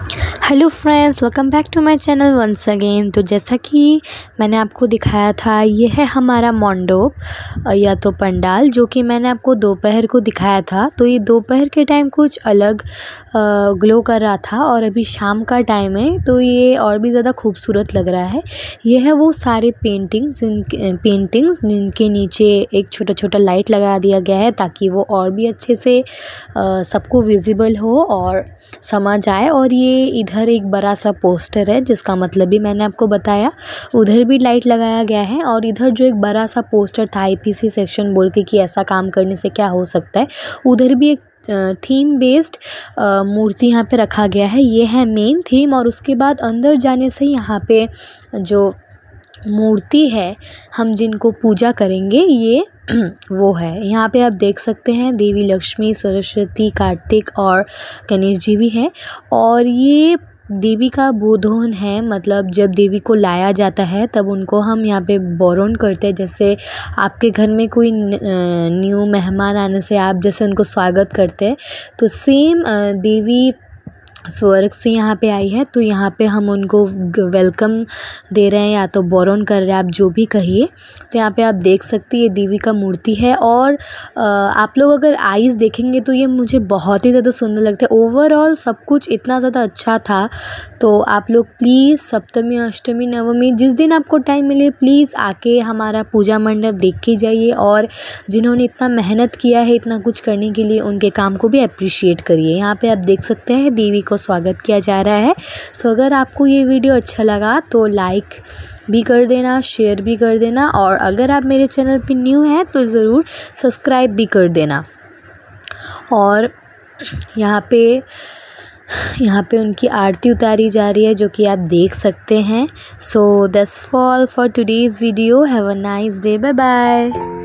Hello friends, welcome back to my channel once again. तो जैसा कि मैंने आपको दिखाया था, ये है हमारा मंडप या तो पंडाल, जो कि मैंने आपको दोपहर को दिखाया था। तो ये दोपहर के टाइम कुछ अलग ग्लो कर रहा था और अभी शाम का टाइम है तो ये और भी ज़्यादा खूबसूरत लग रहा है। ये है वो सारे पेंटिंग्स जिनके नीचे एक छोटा छोटा लाइट लगा दिया गया है ताकि वो और भी अच्छे से सबको विजिबल हो और समझ आए। और ये इधर एक बड़ा सा पोस्टर है जिसका मतलब भी मैंने आपको बताया, उधर भी लाइट लगाया गया है। और इधर जो एक बड़ा सा पोस्टर था आईपीसी सेक्शन बोल के कि ऐसा काम करने से क्या हो सकता है, उधर भी एक थीम बेस्ड मूर्ति यहाँ पे रखा गया है। ये है मेन थीम। और उसके बाद अंदर जाने से यहाँ पे जो मूर्ति है, हम जिनको पूजा करेंगे, ये वो है। यहाँ पे आप देख सकते हैं देवी लक्ष्मी, सरस्वती, कार्तिक और गणेश जी भी हैं। और ये देवी का बोधन है, मतलब जब देवी को लाया जाता है तब उनको हम यहाँ पे बोरन करते हैं। जैसे आपके घर में कोई न्यू मेहमान आने से आप जैसे उनको स्वागत करते हैं, तो सेम देवी स्वर्ग से यहाँ पे आई है, तो यहाँ पे हम उनको वेलकम दे रहे हैं या तो बोरन कर रहे हैं, आप जो भी कहिए। तो यहाँ पे आप देख सकते हैं ये देवी का मूर्ति है। और आप लोग अगर आईज देखेंगे तो ये मुझे बहुत ही ज़्यादा सुंदर लगता है। ओवरऑल सब कुछ इतना ज़्यादा अच्छा था। तो आप लोग प्लीज़ सप्तमी, अष्टमी, नवमी जिस दिन आपको टाइम मिले प्लीज़ आके हमारा पूजा मंडप देख के जाइए। और जिन्होंने इतना मेहनत किया है इतना कुछ करने के लिए, उनके काम को भी अप्रिशिएट करिए। यहाँ पे आप देख सकते हैं देवी को स्वागत किया जा रहा है। सो अगर आपको ये वीडियो अच्छा लगा तो लाइक भी कर देना, शेयर भी कर देना, और अगर आप मेरे चैनल पे न्यू हैं तो ज़रूर सब्सक्राइब भी कर देना। और यहाँ पे उनकी आरती उतारी जा रही है जो कि आप देख सकते हैं। So that's all for today's video. Have a nice day, bye bye.